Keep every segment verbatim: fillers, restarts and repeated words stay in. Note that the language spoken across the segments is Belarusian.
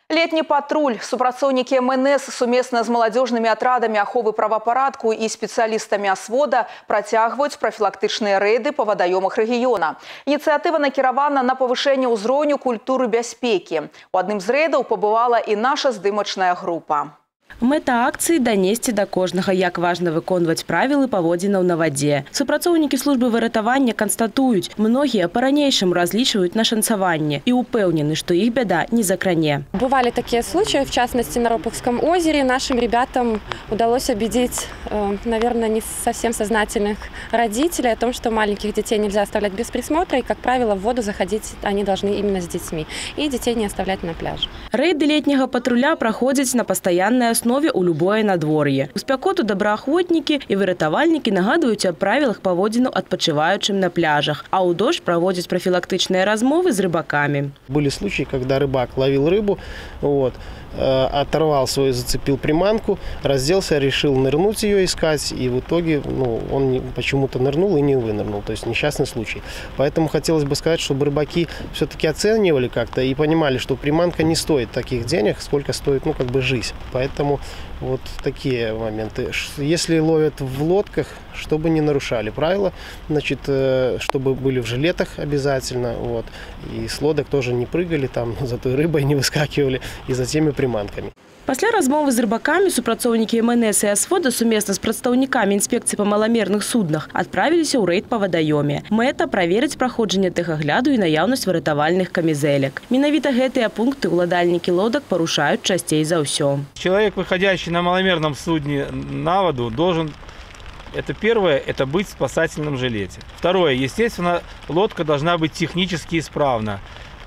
Летний патруль. Супрацоўнікі эм эн эс сумесна з маладзёжнымі атрадамі аховы правапарадку і спецыялістамі асвода працягваюць прафілактычныя рэйды па вадаёмах рэгіёна. Ініцыятыва накіравана на павышэнне ўзроўню культуры бяспекі. У адным з рэйдаў пабывала і наша здымачная група. Мэта акцыі данесці да кожнага, як важна выконваць правілы паводзінаў на вадзе. Супрацоўнікі службы выратавання канстатуюць, многія па-ранейшаму разлічваюць на шанцаванне і упэўнены, што іх бяда не закране. Бывали такие случаи, в частности на Ропухском озере. Нашим ребятам удалось убедить, наверное, не совсем сознательных родителей о том, что маленьких детей нельзя оставлять без присмотра, и, как правило, в воду заходить они должны именно с детьми, и детей не оставлять на пляже. Рэйды летняга патруля праходзяць на пастаяннай основе у любое надвор'е. У спякоту добраахвотнікі і выратавальнікі нагадваюць аб правілах паводзінаў адпачываючым на пляжах, а ў дождь праводзяць профилактичные размовы с рыбаками. Были случаи, когда рыбак ловил рыбу, вот, оторвал свою, зацепил приманку, разделся, решил нырнуть ее искать, и в итоге ну, он почему-то нырнул и не вынырнул, то есть несчастный случай. Поэтому хотелось бы сказать, чтобы рыбаки все-таки оценивали как-то и понимали, что приманка не стоит таких денег, сколько стоит, ну, как бы жизнь. Поэтому вот такие моменты. Если ловят в лодках, чтобы не нарушали правила, значит, чтобы были в жилетах обязательно, вот, и с лодок тоже не прыгали, там, за той рыбой не выскакивали и за теми приманками. Пасля размовы з рыбакамі супрацоўнікі эм эн эс і асвода сумесна з прадстаўнікамі інспекцыі па маламерных суднах адправіліся ў рэйд па вадаёме. Мэта праверыць праходжанне тэхагляду і наяўнасць выратавальных камізэлек. Менавіта гэтыя пункты ўладальнікі лодак парушаюць часцей за ўсё. Человек, выходящий на маломерном судне на воду, должен, это первое, это быть в спасательном жилете. Второе, естественно, лодка должна быть технически исправна.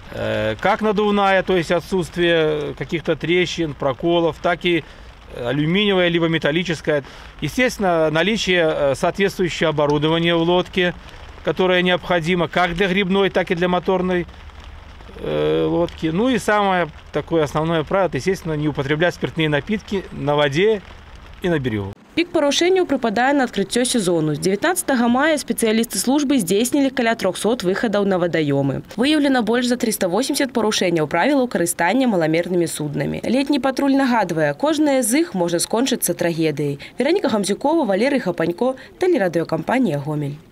Как надувная, то есть отсутствие каких-то трещин, проколов, так и алюминиевая либо металлическая. Естественно, наличие соответствующего оборудования в лодке, которое необходимо как для грибной, так и для моторной э, лодки. Ну и самое такое основное правило, естественно, не употреблять спиртные напитки на воде и на берегу. Пік парушэнняў прыпадае на адкрыццё сезону. З дзевятнаццатага мая спецыялісты службы здзейснілі каля трохсот выхадаў на вадаёмы. Выяўлена больш за триста восемьдесят парушэнняў правілаў карыстання маламернымі суднамі. Летні патруль нагадвае, кожная з іх можа скончыцца трагедыяй. Вераніка Хамзюкова, Валерый Хапанько, тэлерадыёкампанія «Гомель».